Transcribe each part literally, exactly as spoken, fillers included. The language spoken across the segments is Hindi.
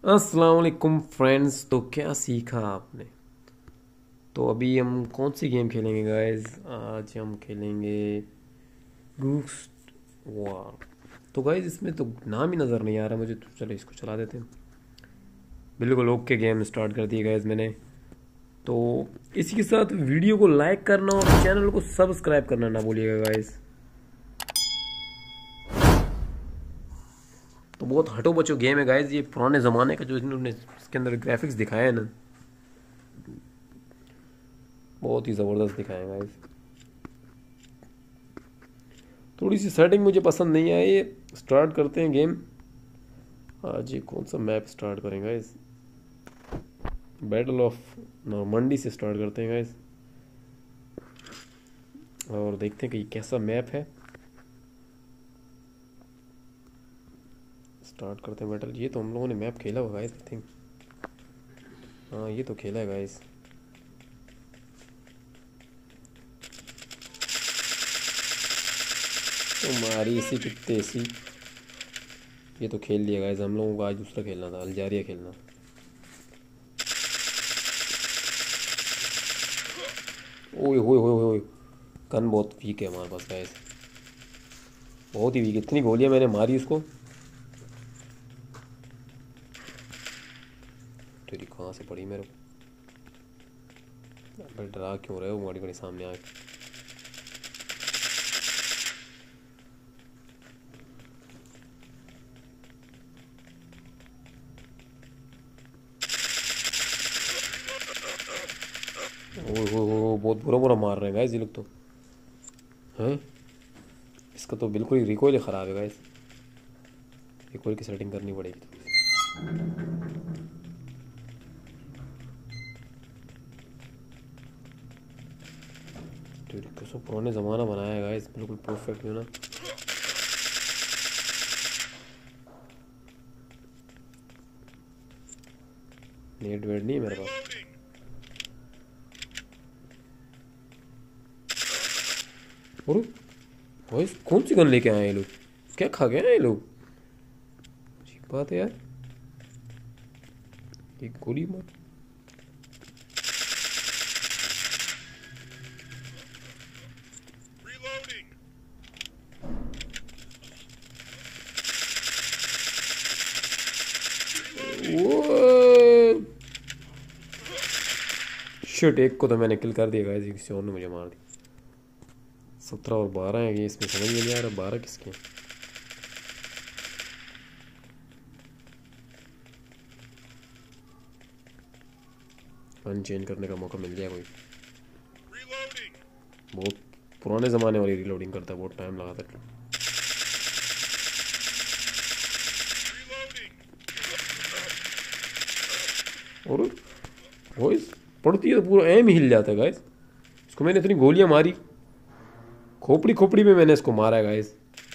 अस्सलाम वालेकुम फ्रेंड्स। तो क्या सीखा आपने? तो अभी हम कौन सी गेम खेलेंगे गाइस? आज हम खेलेंगे घूस्ट वॉर। तो गाइस इसमें तो नाम ही नज़र नहीं आ रहा मुझे, तो चलो इसको चला देते हैं। बिल्कुल ओके, गेम स्टार्ट कर दी गाइस मैंने। तो इसी के साथ वीडियो को लाइक करना और चैनल को सब्सक्राइब करना ना भूलिएगा गाइस। तो बहुत हटो बचो गेम है गाइस, ये पुराने ज़माने का जो इन्होंने इसके अंदर ग्राफिक्स दिखाए हैं ना, बहुत ही ज़बरदस्त दिखाए हैं गाइस। थोड़ी सी सेटिंग मुझे पसंद नहीं आई। स्टार्ट करते हैं गेम। आज ये कौन सा मैप स्टार्ट करेंगे गाइस? बैटल ऑफ नॉर्मंडी से स्टार्ट करते हैं गाइस, और देखते हैं कि ये कैसा मैप है। स्टार्ट करते हैं बैटल। ये तो हम लोगों ने मैप खेला होगा गाइस, आई थिंक। हाँ ये तो खेला है गाइस। तुम्हारी इसी कितने इसी ये तो खेल लिया गाइस। हम लोगों को आज दूसरा खेलना था, अल्जारिया खेलना। ओए होए होए होए, गन बहुत वीक है हमारे पास गाइस, बहुत ही वीक। इतनी गोलियां मैंने मारी उसको। तेरी कहाँ से पड़ी मेरे को? अबे डरा क्यों रहे हो बड़ी बड़ी सामने आके? ओए होए होए, बहुत बुरा बुरा मार रहे हैं गाइस ये लोग तो। हैं, इसका तो बिल्कुल ही रिकॉइल ख़राब है गाइस। रिकॉइल की सेटिंग करनी पड़ेगी। तो कैसे पुराने ज़माना बनाया है गाइस, बिल्कुल परफेक्ट है ना। नेट वेट नहीं है मेरे पास। और गाइस कौन सी गन लेके आए हैं ये लोग? क्या खा गए हैं ये लोग? अजीब बात है यार। एक गोली मार। वो शिट, एक को तो मैंने किल कर दिया गाइस, किसी और ने मुझे मार दिया। सत्रह और बारह है ये, इसमें समझ में नहीं आ रहा बारह किसके हैं। गन चेंज करने का मौका मिल जाए कोई। बहुत पुराने ज़माने वाली रीलोडिंग करता है, बहुत टाइम लगाता है। और वॉइस पड़ती है तो पूरा एम ही हिल जाता है गाइस। इसको मैंने इतनी गोलियां मारी, खोपड़ी खोपड़ी में मैंने इसको मारा है गाइस।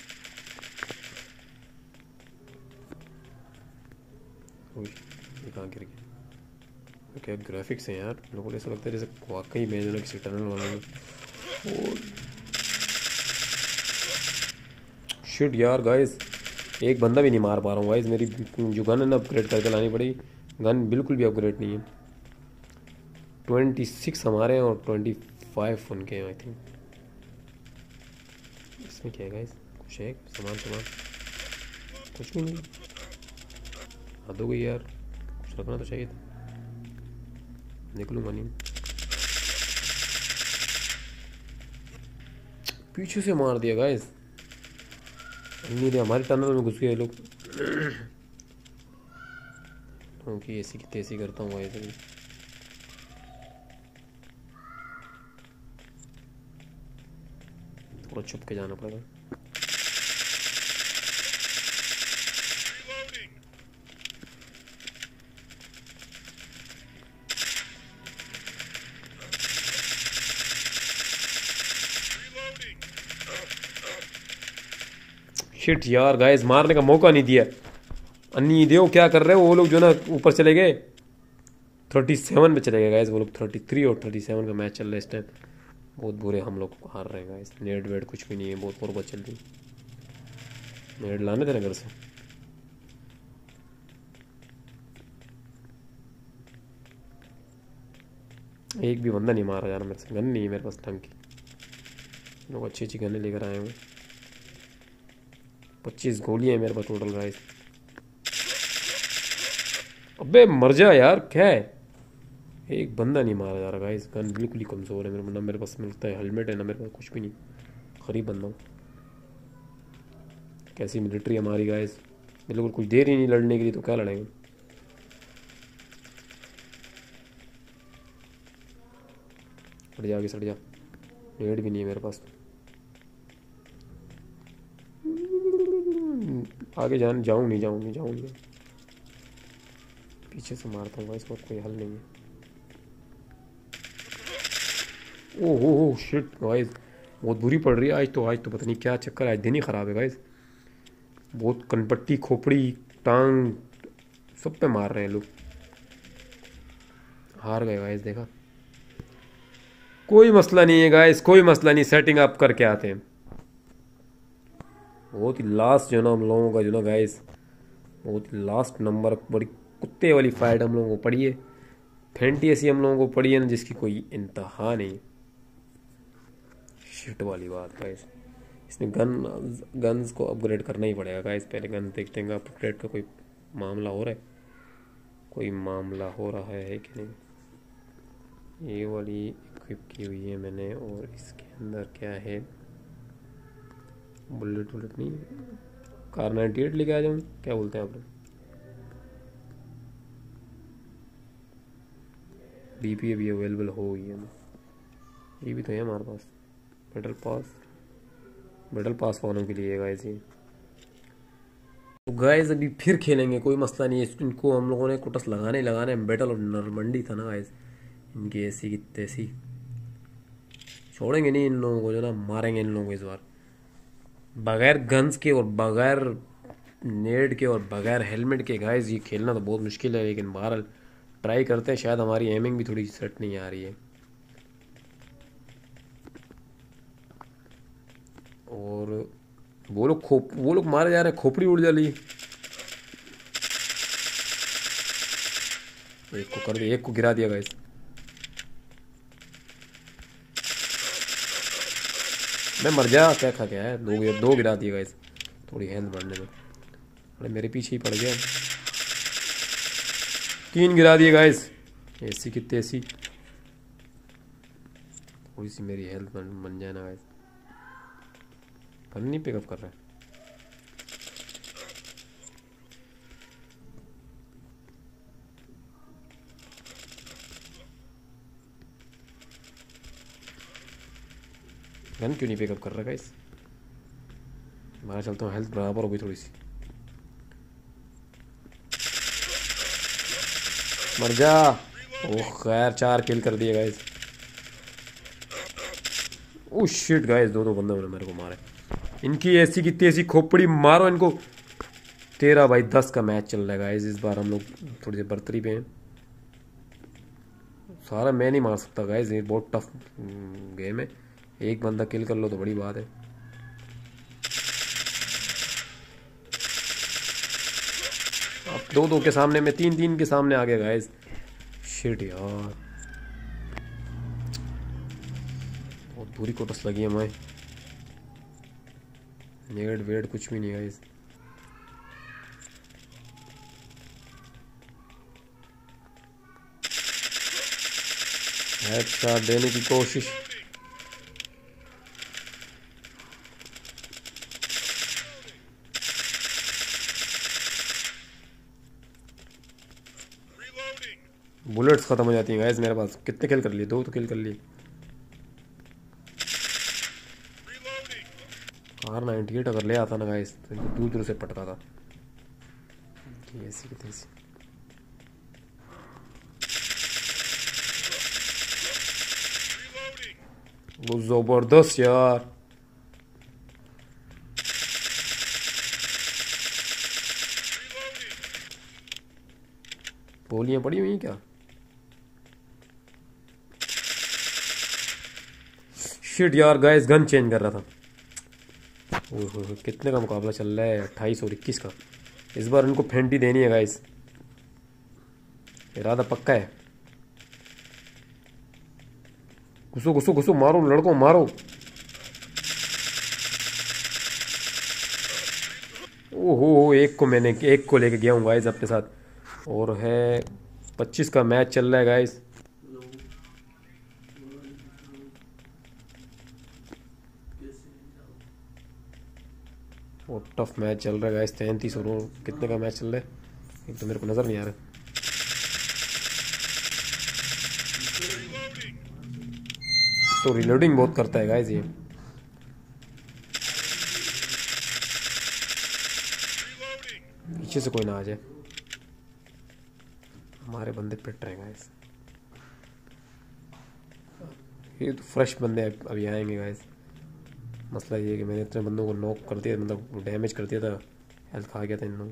ये कहाँ गिर गया? क्या ग्राफिक्स हैं यार, लोगों को ऐसा लगता है जैसे वाकई में जो ना किसी टनल वाले में। और शिट यार गाइस, एक बंदा भी नहीं मार पा रहा हूँ गाइस। मेरी जो गन है ना, अपग्रेड करके लानी पड़ेगी। गन बिल्कुल भी अपग्रेड नहीं है। ट्वेंटी सिक्स हमारे हैं और ट्वेंटी फाइव उनके हैं आई थिंक। इसमें क्या है गाइस? कुछ है सामान सामान? कुछ भी नहीं। हद हो गई यार, कुछ रखना तो चाहिए था। निकलूंगा नहीं। पीछे से मार दिया गाइस। नहीं दे, हमारे टनल में घुस गए लोग। क्योंकि ऐसी की तैसी करता हूँ ऐसे भी। थोड़ा छुप के जाना पड़ेगा। शिट यार गाइस, मारने का मौका नहीं दिया। अन्नी देव क्या कर रहे हो? वो लोग जो ना ऊपर चले गए, थर्टी सेवन पे चले गए गाइस वो लोग। थर्टी थ्री और थर्टी सेवन का मैच चल रहा है इस टाइम। बहुत बुरे हम लोग हार रहे हैं गाइस। नेट वेट कुछ भी नहीं है, बहुत बर्बाद चल रही है। नेट लाने थे ना घर से। एक भी बंदा नहीं मारा जा रहा मेरे से। गन नहीं है मेरे पास ढंग की। लोग अच्छी अच्छी गनें लेकर आए हुए। पच्चीस गोलियां हैं मेरे पास टोटल गाइस। अबे मर जा यार, क्या है? एक बंदा नहीं मारा जा रहा गाइस। गन बिल्कुल ही कमज़ोर है मेरे। ना मेरे पास मिलता है हेलमेट है, ना मेरे पास कुछ भी नहीं। गरीब बंदा हूँ। कैसी मिलिट्री हमारी गाइस, बिल्कुल कुछ देर ही नहीं लड़ने के लिए, तो क्या लड़ेंगे। सड़ जा आगे, सड़ जा। रेड भी नहीं है मेरे पास। आगे जान जाऊँ नहीं, जाऊँ नहीं, जाऊँ नहीं। पीछे से मारता हूँ गाइस, कोई हल नहीं है। ओह हो शिट गाइस, बहुत बुरी पड़ रही है आज तो। आज तो पता नहीं क्या चक्कर है, आज दिन ही ख़राब है गाइस। बहुत कनपट्टी, खोपड़ी, टांग सब पे मार रहे हैं लोग। हार गए गाइस, देखा। कोई मसला नहीं है गाइस, कोई मसला नहीं, सेटिंग अप करके आते हैं। बहुत ही लास्ट जो ना हम लोगों का जो ना गाइस, बहुत ही लास्ट नंबर, बड़ी कुत्ते वाली फाइट हम लोगों को पड़ी है। फेंटी ऐसी हम लोगों को पड़ी है ना जिसकी कोई इंतहा नहीं। शिट वाली बात गाइस। इसमें गन गन्स को अपग्रेड करना ही पड़ेगा गाइस। पहले गन देखते हैं अपग्रेड का कोई मामला हो रहा है, कोई मामला हो रहा है कि नहीं। ये वाली इक्विप की हुई है मैंने, और इसके अंदर क्या है? बुलेट बुलेट नहीं, कार नाइन्टी एट लेके आ जाऊँ, क्या बोलते हैं आप लोग? डीपी अभी अवेलेबल हो गई है। ये भी तो है हमारे पास। बैटल पास, बैटल पास वालों के लिए गाइस ये। तो गाइस अभी फिर खेलेंगे, कोई मसला नहीं है। इनको हम लोगों ने कुटस लगाने लगाने बैटल और नरमंडी था ना गाइस, इनकी ऐसी की तैसी। छोड़ेंगे नहीं इन लोगों को, जो ना मारेंगे इन लोगों को इस बार। बगैर गन्स के और बगैर नेड के और बगैर हेलमेट के गाइस ये खेलना तो बहुत मुश्किल है, लेकिन बहरहाल ट्राई करते हैं। शायद हमारी एमिंग भी थोड़ी सेट नहीं आ रही है। और वो लोग खोप वो लोग मारे जा रहे हैं, खोपड़ी उड़ जा रही। एक को कर दिया, एक को गिरा दिया गाइस। मैं मर जा, क्या खा गया है? दो दो गिरा दिए गाइस, थोड़ी हेल्थ बढ़ने में। अरे मेरे पीछे ही पड़ गया। तीन गिरा दिए गाइस। ऐसी कितनी ऐसी, थोड़ी सी मेरी हेल्थ बन, बन जाए ना गाइस। गन नहीं पिकअप कर रहा है। गन क्यों नहीं पिकअप कर रहा गाइस? मैं चलता हूँ, हेल्थ बराबर हो गई थोड़ी सी। मर जा। ओह खैर, चार किल कर दिए गाइस। ओह शिट गाइस, दो दो बंदे ने मेरे को मारे। इनकी ऐसी की तेजी खोपड़ी मारो इनको। तेरह बाई दस का मैच चल रहा है गाइस। इस बार हम लोग थोड़ी सी बढ़तरी पे हैं। सारा मैं नहीं मार सकता गाइस, ये बहुत टफ गेम है। एक बंदा किल कर लो तो बड़ी बात है। अब दो दो के सामने में, तीन तीन के सामने आ गया गाइस। शिट यार, बहुत बुरी कोटस लगी है हमें। नेड वेड कुछ भी नहीं गाइस। हेडशॉट देने की कोशिश। बुलेट्स खत्म हो जाती हैं गाइस मेरे पास। कितने किल कर लिए? दो तो किल कर लिए। कार नाइन्टी एट अगर ले आता ना गाइस तो दूर दूर से पटका था। ऐसी की तैसी। वो जबरदस्त यार। गोलियां पड़ी हुई क्या? शिट यार गाइस, गन चेंज कर रहा था। ओह कितने का मुकाबला चल रहा है? अट्ठाईस और इक्कीस का। इस बार उनको फेंटी देनी है गाइस, इरादा पक्का है। घुसो घुसो घुसो, मारो लड़कों मारो। ओहो, एक को मैंने एक को लेके गया हूँ गाइस अपने साथ। और है पच्चीस का मैच चल रहा है गाइस। और टफ मैच चल रहा है गाइस। तैंतीस और कितने का मैच चल रहा है एक तो मेरे को नज़र नहीं आ रहा। तो रिलोडिंग बहुत करता है गाइस ये। पीछे से कोई ना आ जाए, हमारे बंदे पिट रहे हैं गाइस। ये तो फ्रेश बंदे अभी आएंगे गाइस। मसला ये है कि मैंने इतने बंदों को नॉक कर दिया, मतलब डैमेज कर दिया था, हेल्थ खा गया था इन लोगों।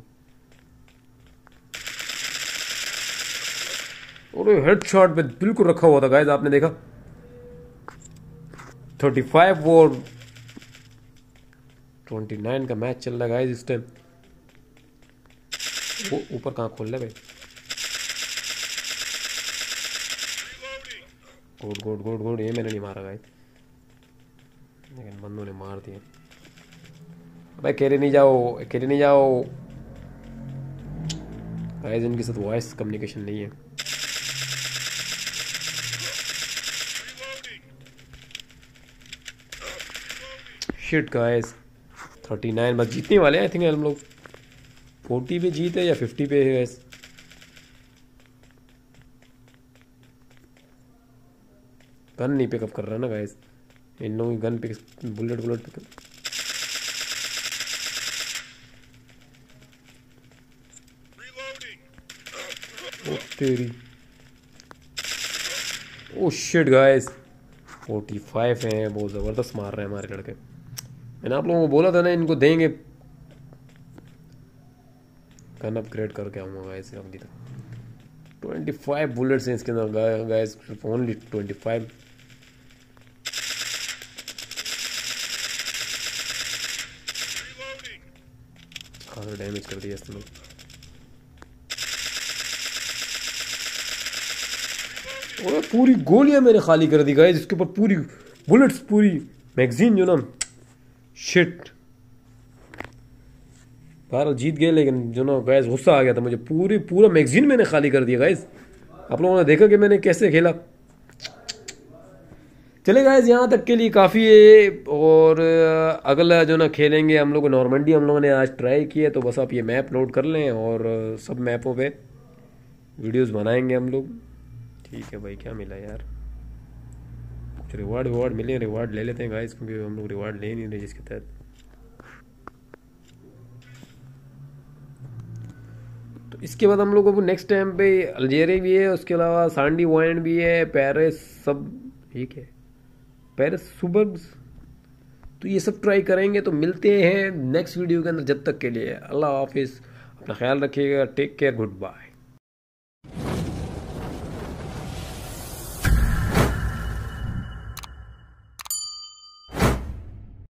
और हेड शॉट पे बिल्कुल रखा हुआ था गाइस, आपने देखा। थर्टी फाइव और ट्वेंटी नाइन का मैच चल रहा है गाइस इस टाइम। वो ऊपर कहाँ खोल रहा है भाई। गुड गुड गुड गुड, ये मैंने नहीं मारा गाइस, लेकिन बंदों ने मार दिया। भाई अकेले नहीं जाओ, अकेले नहीं जाओ गाइस। इनके साथ वॉइस कम्युनिकेशन नहीं है। शिट गाइस, थर्टी नाइन बस जीतने वाले हैं आई थिंक हम लोग। फोर्टी पे जीते या फिफ्टी पे है गाइस। गन नहीं पिकअप कर रहा ना गाइस, इन लोगों की gun pick, bullet bullet pickup. ओ तेरी, oh shit guys, forty five हैं, बहुत ज़बरदस्त मार रहे हैं हमारे लड़के। मैंने आप लोगों को बोला था ना इनको देंगे। गन अपग्रेड करके आऊँगा गाइस अगली तक। ट्वेंटी फाइव बुलेट्स हैं इसके अंदर गाइस, ओनली ट्वेंटी फाइव। खासा डैमेज कर दिया इसने। और पूरी गोलियां मैंने खाली कर दी गाइस इसके ऊपर, पूरी बुलेट्स, पूरी मैगजीन जो ना। शिट, भारत जीत गए, लेकिन जो ना गाइस गुस्सा आ गया था मुझे। पूरी पूरा मैगजीन मैंने खाली कर दिया गाइस। आप लोगों ने देखा कि मैंने कैसे खेला। चले गाइस, यहाँ तक के लिए काफ़ी है। और अगला जो ना खेलेंगे हम लोग नॉर्मंडी, हम लोगों ने आज ट्राई किया। तो बस आप ये मैप लोड कर लें और सब मैपों पे वीडियोस बनाएंगे हम लोग। ठीक है भाई, क्या मिला यार, कुछ रिवार्ड विवार्ड मिले, रिवार्ड ले लेते हैं गाइस, क्योंकि हम लोग रिवार्ड ले नहीं रहे जिसके तहत। तो इसके बाद हम लोगों को नेक्स्ट टाइम पे अल्जेरिया भी है, उसके अलावा सांडी वाइन भी है, पेरिस, सब ठीक है, पेरिस सुबर्ग्स। तो ये सब ट्राई करेंगे। तो मिलते हैं नेक्स्ट वीडियो के अंदर, जब तक के लिए अल्लाह हाफिज़, अपना ख्याल रखिएगा, टेक केयर, गुड बाय।